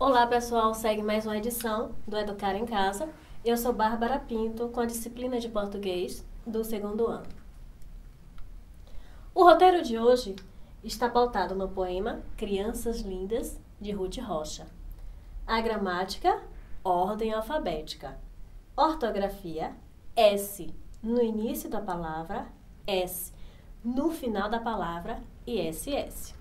Olá pessoal, segue mais uma edição do Educar em Casa. Eu sou Bárbara Pinto, com a disciplina de português do segundo ano. O roteiro de hoje está pautado no poema Crianças Lindas, de Ruth Rocha. A gramática, ordem alfabética. Ortografia, S no início da palavra, S no final da palavra e SS.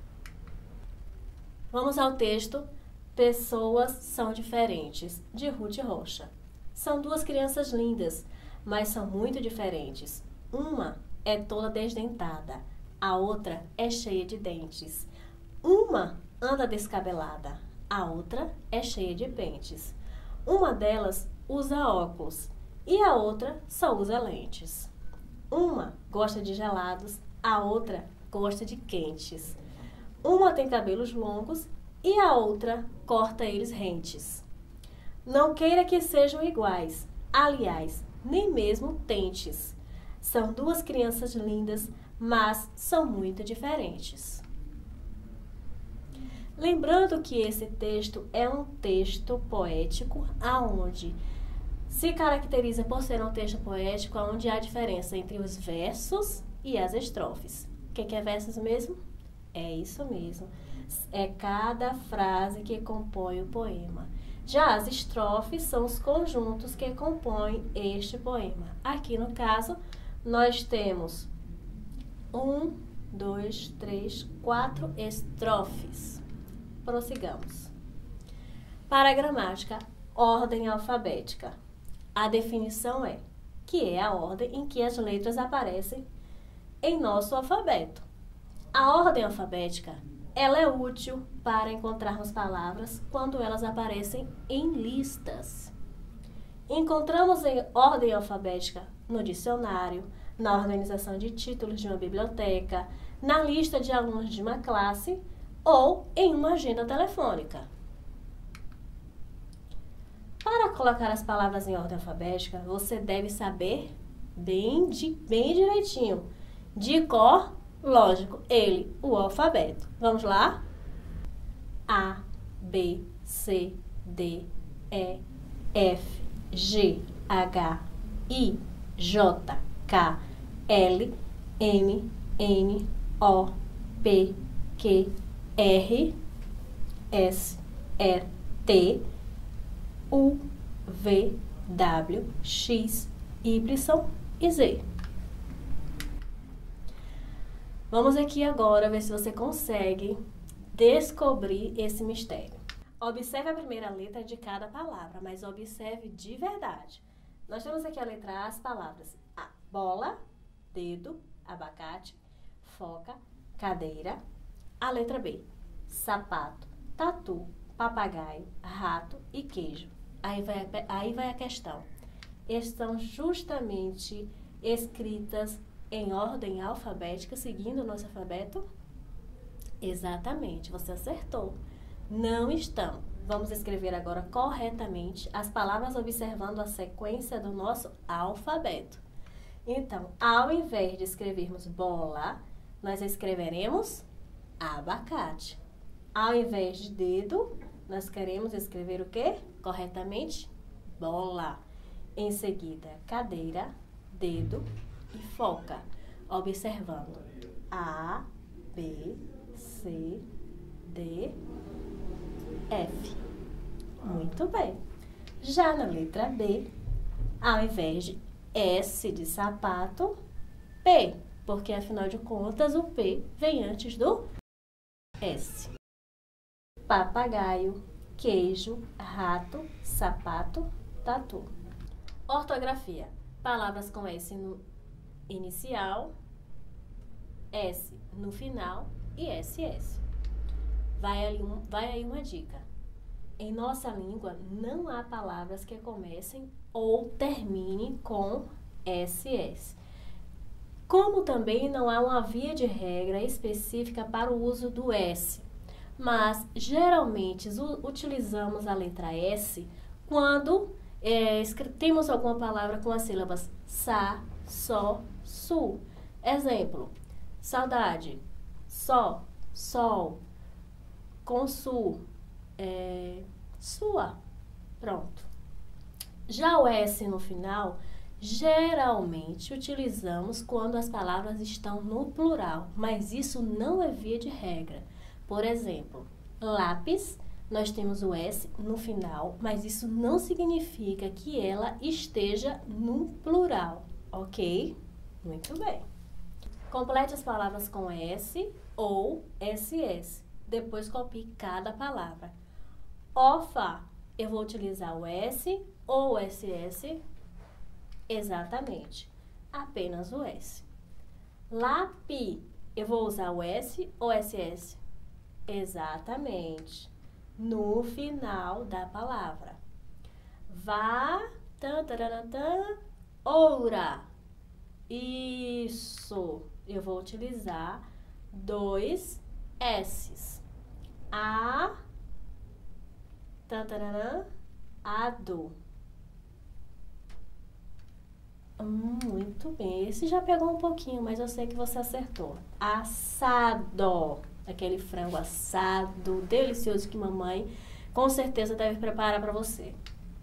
Vamos ao texto Pessoas são diferentes, de Ruth Rocha. São duas crianças lindas, mas são muito diferentes. Uma é toda desdentada, a outra é cheia de dentes. Uma anda descabelada, a outra é cheia de pentes. Uma delas usa óculos e a outra só usa lentes. Uma gosta de gelados, a outra gosta de quentes. Uma tem cabelos longos e a outra corta eles rentes. Não queira que sejam iguais, aliás, nem mesmo tentes. São duas crianças lindas, mas são muito diferentes. Lembrando que esse texto é um texto poético, aonde se caracteriza por ser um texto poético, onde há diferença entre os versos e as estrofes. O que é versos mesmo? É isso mesmo. É cada frase que compõe o poema. Já as estrofes são os conjuntos que compõem este poema. Aqui no caso, nós temos 1, 2, 3, 4 estrofes. Prossigamos. Para a gramática, ordem alfabética. A definição é que é a ordem em que as letras aparecem em nosso alfabeto. A ordem alfabética, ela é útil para encontrarmos palavras quando elas aparecem em listas. Encontramos em ordem alfabética no dicionário, na organização de títulos de uma biblioteca, na lista de alunos de uma classe ou em uma agenda telefônica. Para colocar as palavras em ordem alfabética, você deve saber bem direitinho, de cor, lógico, o alfabeto. Vamos lá? A, B, C, D, E, F, G, H, I, J, K, L, M, N, O, P, Q, R, S, T, U, V, W, X, Y e Z. Vamos aqui agora ver se você consegue descobrir esse mistério. Observe a primeira letra de cada palavra, mas observe de verdade. Nós temos aqui a letra A, as palavras A, bola, dedo, abacate, foca, cadeira. A letra B, sapato, tatu, papagaio, rato e queijo. Aí vai a questão. Estão justamente escritas em ordem alfabética, seguindo o nosso alfabeto? Exatamente, você acertou. Não estão. Vamos escrever agora corretamente as palavras observando a sequência do nosso alfabeto. Então, ao invés de escrevermos bola, nós escreveremos abacate. Ao invés de dedo, nós queremos escrever o quê? Corretamente, bola. Em seguida, cadeira, dedo e foca, observando A, B, C, D, F. Muito bem. Já na letra B, ao invés de S de sapato, P, porque afinal de contas o P vem antes do S. Papagaio, queijo, rato, sapato, tatu. Ortografia. Palavras com S no inicial, S no final e SS. Vai aí uma dica. Em nossa língua não há palavras que comecem ou terminem com SS. Como também não há uma via de regra específica para o uso do S. Mas geralmente utilizamos a letra S quando temos alguma palavra com as sílabas sa, só, su. Exemplo, saudade, só, sol, com su, sua. Pronto. Já o S no final, geralmente utilizamos quando as palavras estão no plural, mas isso não é via de regra. Por exemplo, lápis, nós temos o S no final, mas isso não significa que ela esteja no plural, ok? Muito bem. Complete as palavras com S ou SS. Depois copie cada palavra. OFA, eu vou utilizar o S ou o SS? Exatamente. Apenas o S. Lápis, eu vou usar o S ou SS? Exatamente. No final da palavra. Vá, oura. Isso. Eu vou utilizar dois S's. Ado. Muito bem. Esse já pegou um pouquinho, mas eu sei que você acertou. Assado. Aquele frango assado, delicioso que mamãe com certeza deve preparar para você.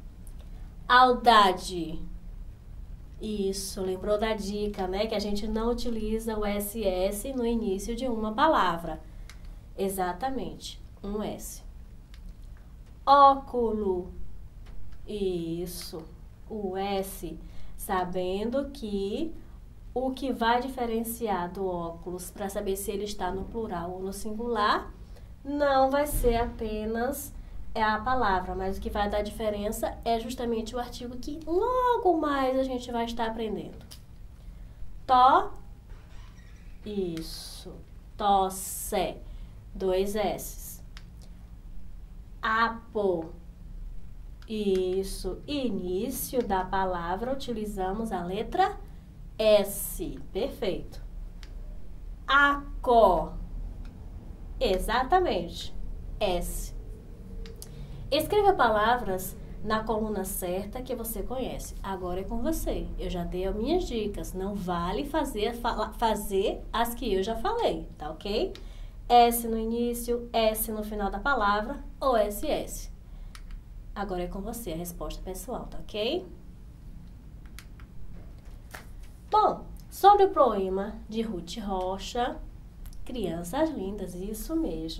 Audade. Isso, lembrou da dica, né? Que a gente não utiliza o SS no início de uma palavra. Exatamente, um S. Óculo. Isso, o S. Sabendo que o que vai diferenciar do óculos para saber se ele está no plural ou no singular não vai ser apenas a palavra, mas o que vai dar diferença é justamente o artigo que logo mais a gente vai estar aprendendo. Isso, tosse, dois S's. Apo, isso, início da palavra utilizamos a letra S, perfeito. Aco, exatamente, S. Escreva palavras na coluna certa que você conhece. Agora é com você. Eu já dei as minhas dicas. Não vale fazer as que eu já falei, tá ok? S no início, S no final da palavra ou SS. Agora é com você a resposta pessoal, tá ok? Bom, sobre o poema de Ruth Rocha, Crianças Lindas, isso mesmo.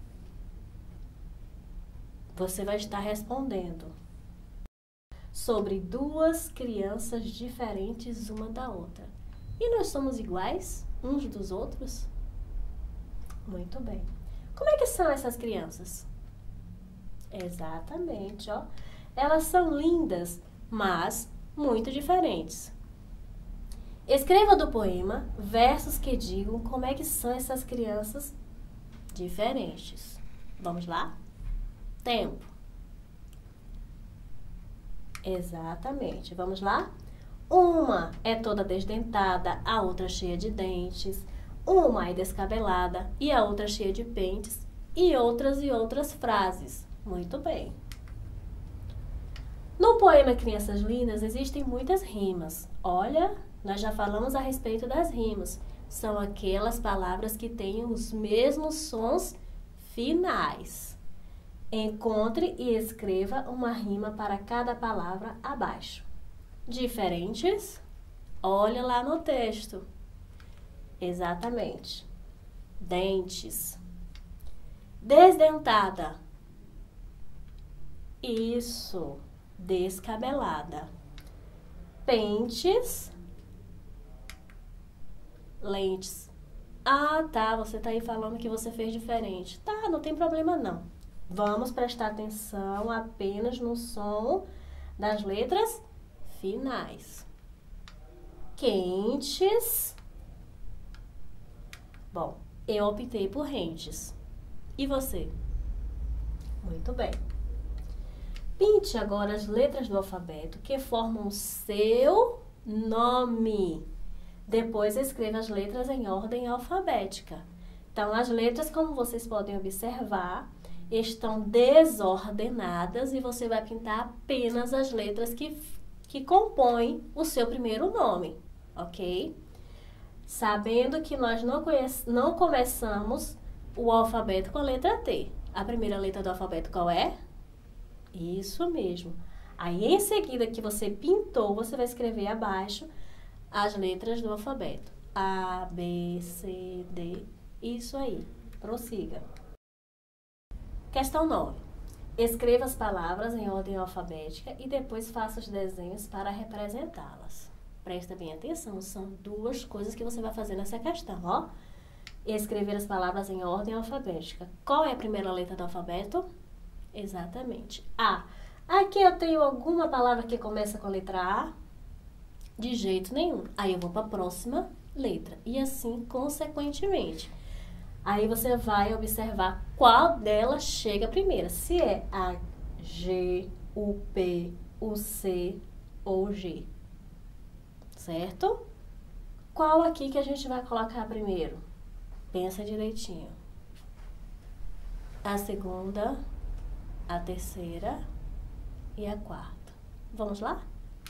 Você vai estar respondendo sobre duas crianças diferentes uma da outra. E nós somos iguais uns dos outros? Muito bem. Como é que são essas crianças? Exatamente, ó. Elas são lindas, mas muito diferentes. Escreva do poema versos que digam como é que são essas crianças diferentes. Vamos lá? Tempo. Exatamente. Vamos lá? Uma é toda desdentada, a outra cheia de dentes. Uma é descabelada e a outra cheia de pentes. E outras frases. Muito bem. No poema Crianças Lindas existem muitas rimas. Olha, nós já falamos a respeito das rimas. São aquelas palavras que têm os mesmos sons finais. Encontre e escreva uma rima para cada palavra abaixo. Diferentes? Olha lá no texto. Exatamente. Dentes. Desdentada. Isso. Descabelada. Pentes. Lentes. Ah, tá. Você tá aí falando que você fez diferente. Tá, não tem problema não. Vamos prestar atenção apenas no som das letras finais. Quentes. Bom, eu optei por rentes. E você? Muito bem. Pinte agora as letras do alfabeto que formam o seu nome. Depois escreva as letras em ordem alfabética. Então, as letras, como vocês podem observar, estão desordenadas e você vai pintar apenas as letras que compõem o seu primeiro nome, ok? Sabendo que nós não começamos o alfabeto com a letra T. A primeira letra do alfabeto qual é? Isso mesmo. Aí, em seguida que você pintou, você vai escrever abaixo as letras do alfabeto. A, B, C, D. Isso aí. Prossiga. Questão 9. Escreva as palavras em ordem alfabética e depois faça os desenhos para representá-las. Presta bem atenção, são duas coisas que você vai fazer nessa questão, ó. Escrever as palavras em ordem alfabética. Qual é a primeira letra do alfabeto? Exatamente. A. Aqui eu tenho alguma palavra que começa com a letra A? De jeito nenhum. Aí eu vou para a próxima letra. E assim, consequentemente. Aí você vai observar qual delas chega primeiro. Se é a G, o P, o C ou o G. Certo? Qual aqui que a gente vai colocar primeiro? Pensa direitinho. A segunda, a terceira e a quarta. Vamos lá?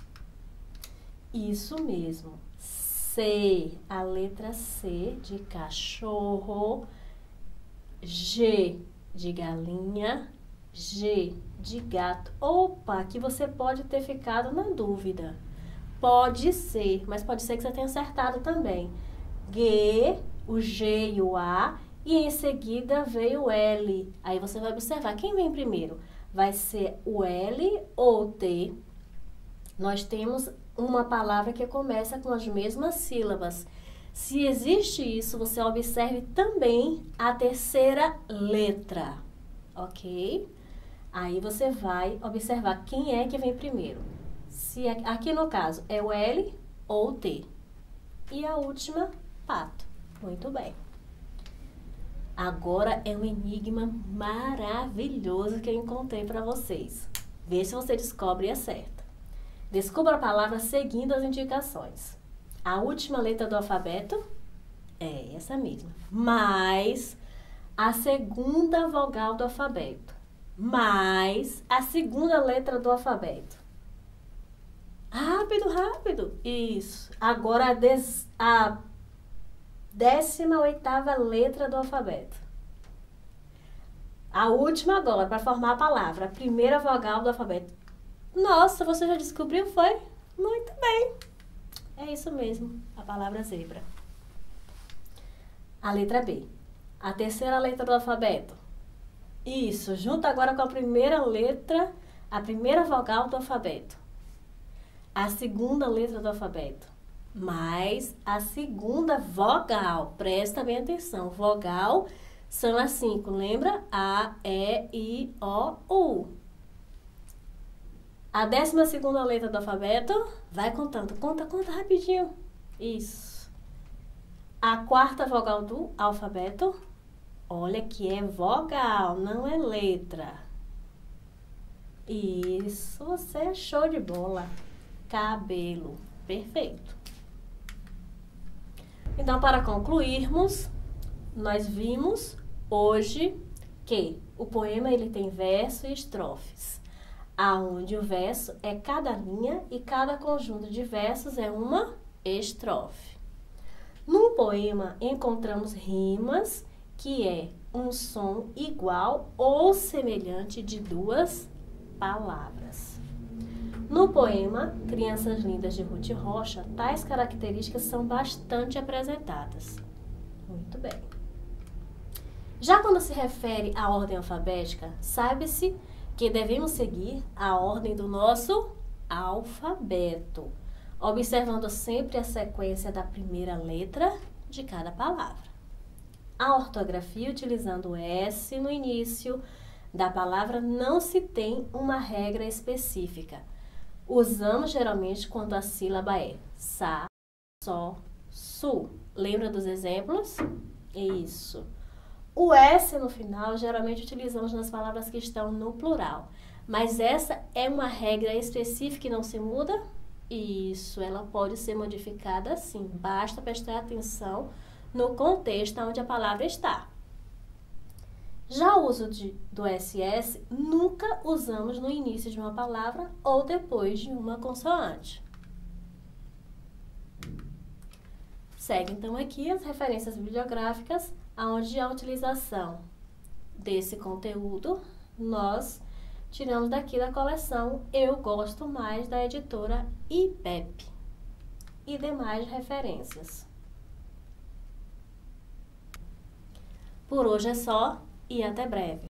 Isso mesmo. C, a letra C de cachorro, G de galinha, G de gato. Opa, aqui você pode ter ficado na dúvida. Pode ser, mas pode ser que você tenha acertado também. G, o G e o A, e em seguida veio o L. Aí você vai observar quem vem primeiro. Vai ser o L ou o T. Nós temos uma palavra que começa com as mesmas sílabas. Se existe isso, você observe também a terceira letra, ok? Aí você vai observar quem é que vem primeiro. Se aqui no caso é o L ou o T. E a última, pato. Muito bem. Agora é um enigma maravilhoso que eu encontrei para vocês. Vê se você descobre e acerta. Descubra a palavra seguindo as indicações. A última letra do alfabeto é essa mesma, mais a segunda vogal do alfabeto, mais a segunda letra do alfabeto. Rápido, rápido. Isso. Agora a 18ª letra do alfabeto. A última agora, para formar a palavra. A primeira vogal do alfabeto. Nossa, você já descobriu, foi? Muito bem. É isso mesmo, a palavra zebra. A letra B. A terceira letra do alfabeto. Isso, junta agora com a primeira letra, a primeira vogal do alfabeto. A segunda letra do alfabeto. Mais a segunda vogal. Presta bem atenção. Vogal são as 5. Lembra? A, E, I, O, U. A 12ª letra do alfabeto. Vai contando. Conta rapidinho. Isso. A 4ª vogal do alfabeto. Olha que é vogal, não é letra. Isso, você é show de bola. Cabelo. Perfeito. Então, para concluirmos, nós vimos hoje que o poema ele tem verso e estrofes, aonde o verso é cada linha e cada conjunto de versos é uma estrofe. No poema encontramos rimas, que é um som igual ou semelhante de duas palavras. No poema Crianças Lindas de Ruth Rocha, tais características são bastante apresentadas. Muito bem. Já quando se refere à ordem alfabética, sabe-se que devemos seguir a ordem do nosso alfabeto, observando sempre a sequência da primeira letra de cada palavra. A ortografia, utilizando o S no início da palavra, não se tem uma regra específica. Usamos geralmente quando a sílaba é sa, só, su. Lembra dos exemplos? Isso. O S no final, geralmente utilizamos nas palavras que estão no plural. Mas essa é uma regra específica e não se muda? Isso, ela pode ser modificada sim. Basta prestar atenção no contexto onde a palavra está. Já o uso do SS, nunca usamos no início de uma palavra ou depois de uma consoante. Segue então aqui as referências bibliográficas, onde a utilização desse conteúdo, nós tiramos daqui da coleção Eu Gosto Mais, da editora IPEP, e demais referências. Por hoje é só e até breve.